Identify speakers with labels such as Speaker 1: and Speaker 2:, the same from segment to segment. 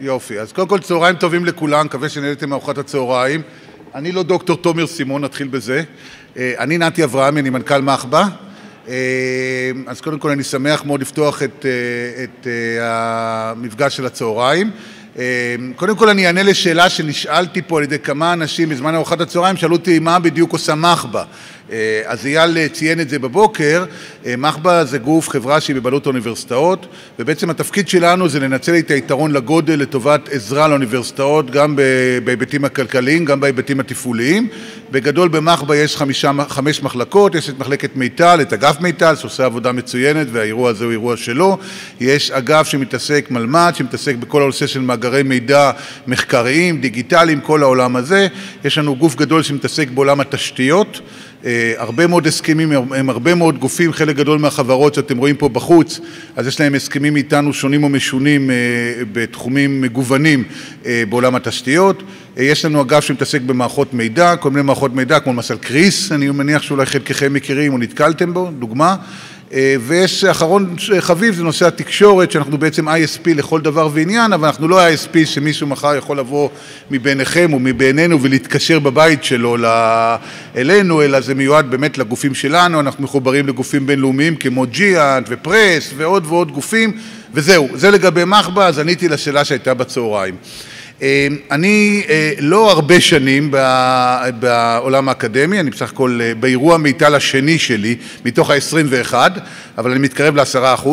Speaker 1: יופי, אז קודם כל צהריים טובים לכולם, מקווה שנהנתם מארוחת הצהריים. אני לא דוקטור תומר סימון, נתחיל בזה. אני נתי אברהמי, אני מנכ"ל מחב"א. אז קודם כל אני שמח מאוד לפתוח את המפגש של הצהריים. קודם כל אני אענה לשאלה שנשאלתי פה על ידי כמה אנשים בזמן ארוחת הצהריים, שאלו אותי מה בדיוק עושה מחב"א. אז אייל ציין את זה בבוקר. מחב"א זה גוף, חברה שהיא בבעלות האוניברסיטאות, ובעצם התפקיד שלנו זה לנצל את היתרון לגודל לטובת עזרה לאוניברסיטאות, גם בהיבטים הכלכליים, גם בהיבטים התפעוליים. בגדול במחב"א יש 5 מחלקות, יש את מחלקת מיטל, את אגף מיטל, שעושה עבודה מצוינת, והאירוע הזה הוא אירוע שלו. יש אגף שמתעסק מלמ"ד, שמתעסק בכל הנושא של מאגרי מידע מחקריים, דיגיטליים, כל העולם הזה. יש לנו גוף גדול שמתעסק בעולם התשתיות, הרבה מאוד הסכמים, הם הרבה מאוד גופים, חלק גדול מהחברות שאתם רואים פה בחוץ, אז יש להם הסכמים איתנו שונים או משונים בתחומים מגוונים בעולם התשתיות. יש לנו אגף שמתעסק במערכות מידע, כל מיני מערכות מידע, כמו למשל קריס, אני מניח שאולי חלקכם מכירים או נתקלתם בו, דוגמה. ויש אחרון חביב, זה נושא התקשורת, שאנחנו בעצם ISP לכל דבר ועניין, אבל אנחנו לא ISP שמישהו מחר יכול לבוא מביניכם או מבינינו ולהתקשר בבית שלו אלינו, אלא זה מיועד באמת לגופים שלנו. אנחנו מחוברים לגופים בינלאומיים כמו ג'יאנט ופרס ועוד ועוד גופים, וזהו, זה לגבי מחב"א. אז עניתי לשאלה שהייתה בצהריים. אני לא הרבה שנים בעולם האקדמי, אני בסך הכל באירוע מיטל השני שלי, מתוך ה-21, אבל אני מתקרב ל10%.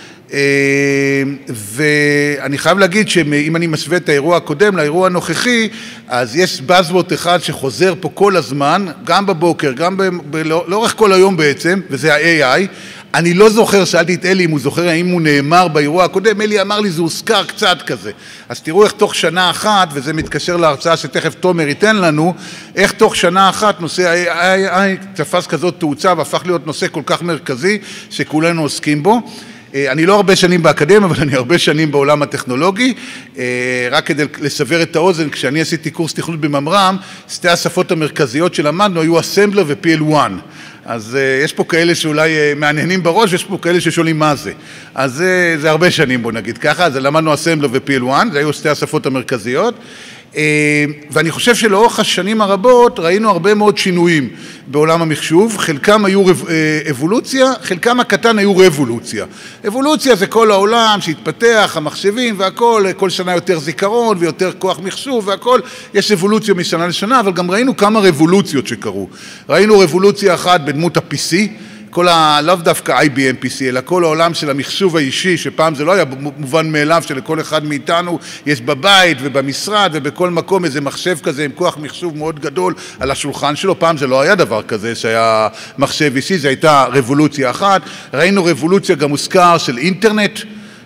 Speaker 1: ואני חייב להגיד שאם אני משווה את האירוע הקודם לאירוע הנוכחי, אז יש buzzword אחד שחוזר פה כל הזמן, גם בבוקר, גם לאורך כל היום בעצם, וזה ה-AI. אני לא זוכר, שאלתי את אלי אם הוא זוכר, האם הוא נאמר באירוע הקודם. אלי אמר לי, זה הוזכר קצת כזה. אז תראו איך תוך שנה אחת, וזה מתקשר להרצאה שתכף תומר ייתן לנו, איך תוך שנה אחת נושא ה-AI תפס כזאת תאוצה והפך להיות נושא כל כך מרכזי שכולנו עוסקים בו. אני לא הרבה שנים באקדמיה, אבל אני הרבה שנים בעולם הטכנולוגי. רק כדי לסבר את האוזן, כשאני עשיתי קורס תכנות בממר"ם, שתי השפות המרכזיות שלמדנו היו אסמבלר ו-PL1. אז יש פה כאלה שאולי מעניינים בראש, ויש פה כאלה ששואלים מה זה. אז זה הרבה שנים, בוא נגיד ככה. אז למדנו אסמבלר ו-PL1, זה היו שתי השפות המרכזיות. ואני חושב שלאורך השנים הרבות ראינו הרבה מאוד שינויים בעולם המחשוב. חלקם היו אבולוציה, חלקם הקטן היו רבולוציה. אבולוציה זה כל העולם שהתפתח, המחשבים והכל, כל שנה יותר זיכרון ויותר כוח מחשוב והכל. יש אבולוציה משנה לשנה, אבל גם ראינו כמה רבולוציות שקרו. ראינו רבולוציה אחת בדמות ה-PC, לאו דווקא IBM PC, אלא כל העולם של המחשוב האישי, שפעם זה לא היה מובן מאליו שלכל אחד מאיתנו יש בבית ובמשרד ובכל מקום איזה מחשב כזה עם כוח מחשוב מאוד גדול על השולחן שלו. פעם זה לא היה דבר כזה שהיה מחשב אישי, זה הייתה רבולוציה אחת. ראינו רבולוציה גם מוזכר של אינטרנט.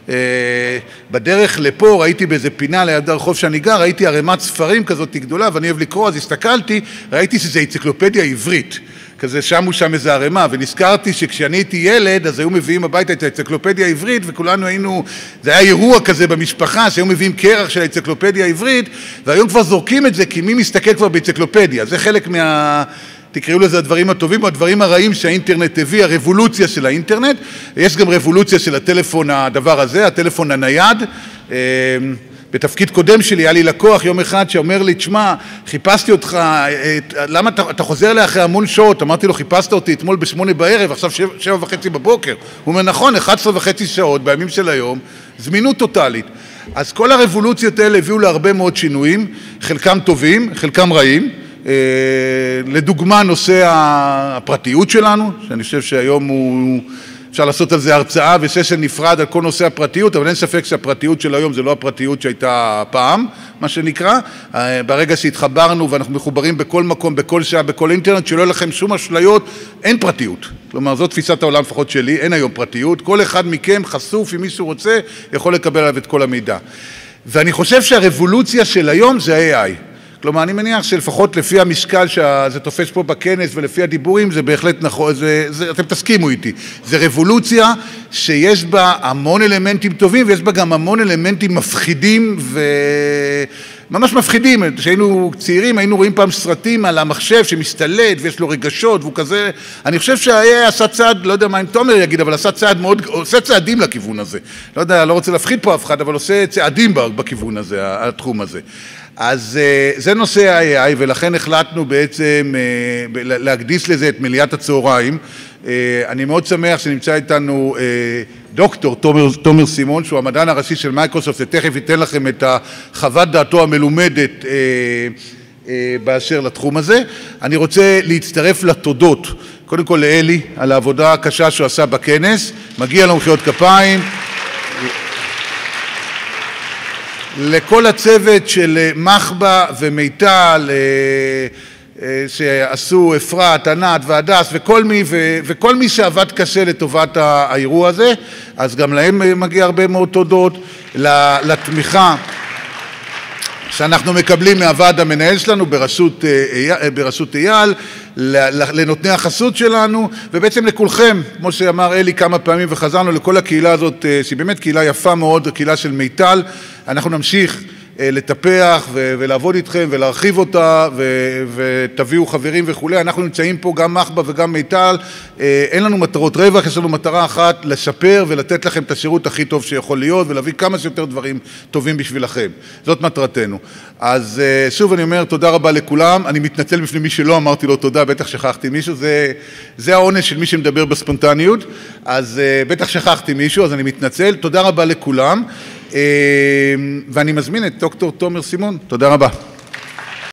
Speaker 1: בדרך לפה ראיתי באיזה פינה ליד הרחוב שאני גר, ראיתי ערימת ספרים כזאת גדולה, ואני אוהב לקרוא, אז הסתכלתי, ראיתי שזה אנציקלופדיה עברית. כזה שם איזה ערימה, ונזכרתי שכשאני הייתי ילד, אז היו מביאים הביתה את האנציקלופדיה העברית, וכולנו היינו, זה היה אירוע כזה במשפחה, שהיו מביאים קרח של האנציקלופדיה העברית, והיום כבר זורקים את זה, כי מי מסתכל כבר באנציקלופדיה? זה חלק תקראו לזה הדברים הטובים או הדברים הרעים שהאינטרנט הביא, הרבולוציה של האינטרנט. יש גם רבולוציה של הטלפון, הדבר הזה, הטלפון הנייד. בתפקיד קודם שלי היה לי לקוח יום אחד שאומר לי, תשמע, חיפשתי אותך, למה אתה חוזר לי אחרי המון שעות? אמרתי לו, חיפשת אותי אתמול ב8 בערב, עכשיו 7:30 בבוקר. הוא אומר, נכון, 11:30 שעות בימים של היום, זמינות טוטלית. אז כל הרבולוציות האלה הביאו להרבה מאוד שינויים, חלקם טובים, חלקם רעים. לדוגמה, נושא הפרטיות שלנו, שאני חושב שהיום אפשר לעשות על זה הרצאה וסשן נפרד על כל נושא הפרטיות, אבל אין ספק שהפרטיות של היום זה לא הפרטיות שהייתה פעם, מה שנקרא. ברגע שהתחברנו ואנחנו מחוברים בכל מקום, בכל שעה, בכל אינטרנט, שלא לכם שום אשליות, אין פרטיות. כלומר, זאת תפיסת העולם לפחות שלי, אין היום פרטיות. כל אחד מכם חשוף, אם מישהו רוצה, יכול לקבל עליו את כל המידע. ואני חושב שהרבולוציה של היום זה AI. כלומר, אני מניח שלפחות לפי המשקל שזה תופס פה בכנס ולפי הדיבורים, זה בהחלט נכון, אתם תסכימו איתי. זה רבולוציה שיש בה המון אלמנטים טובים, ויש בה גם המון אלמנטים מפחידים ממש מפחידים. כשהיינו צעירים היינו רואים פעם סרטים על המחשב שמסתלט ויש לו רגשות והוא כזה, אני חושב שהיה עשה צעד, לא יודע מה אם תומר יגיד, אבל עשה צעד מאוד, עושה צעדים לכיוון הזה. לא יודע, לא רוצה להפחיד פה אף אחד, אבל עושה צעדים בכיוון הזה, התחום הזה. אז זה נושא ה-AI, ולכן החלטנו בעצם להקדיש לזה את מליאת הצהריים. אני מאוד שמח שנמצא איתנו דוקטור תומר סימון, שהוא המדען הראשי של מייקרוסופט, ותכף ייתן לכם את חוות דעתו המלומדת באשר לתחום הזה. אני רוצה להצטרף לתודות, קודם כל לאלי, על העבודה הקשה שהוא עשה בכנס, מגיע לו מחיאות כפיים. לכל הצוות של מחב"א ומיטל שעשו, אפרת, ענת והדס וכל מי שעבד קשה לטובת האירוע הזה, אז גם להם מגיע הרבה מאוד תודות. לתמיכה שאנחנו מקבלים מהוועד המנהל שלנו בראשות אייל, לנותני החסות שלנו, ובעצם לכולכם, כמו שאמר אלי כמה פעמים וחזרנו לכל הקהילה הזאת, שהיא באמת קהילה יפה מאוד, קהילה של מיטל. אנחנו נמשיך לטפח ולעבוד איתכם ולהרחיב אותה, ותביאו חברים וכו'. אנחנו נמצאים פה גם מחב"א וגם מיטל, אין לנו מטרות רווח, יש לנו מטרה אחת, לשפר ולתת לכם את השירות הכי טוב שיכול להיות, ולהביא כמה שיותר דברים טובים בשבילכם. זאת מטרתנו. אז שוב אני אומר תודה רבה לכולם, אני מתנצל בפני מי שלא אמרתי לו תודה, בטח שכחתי מישהו, זה העונש של מי שמדבר בספונטניות, אז בטח שכחתי מישהו, אז אני מתנצל, תודה רבה לכולם. ואני מזמין את דוקטור תומר סימון. תודה רבה.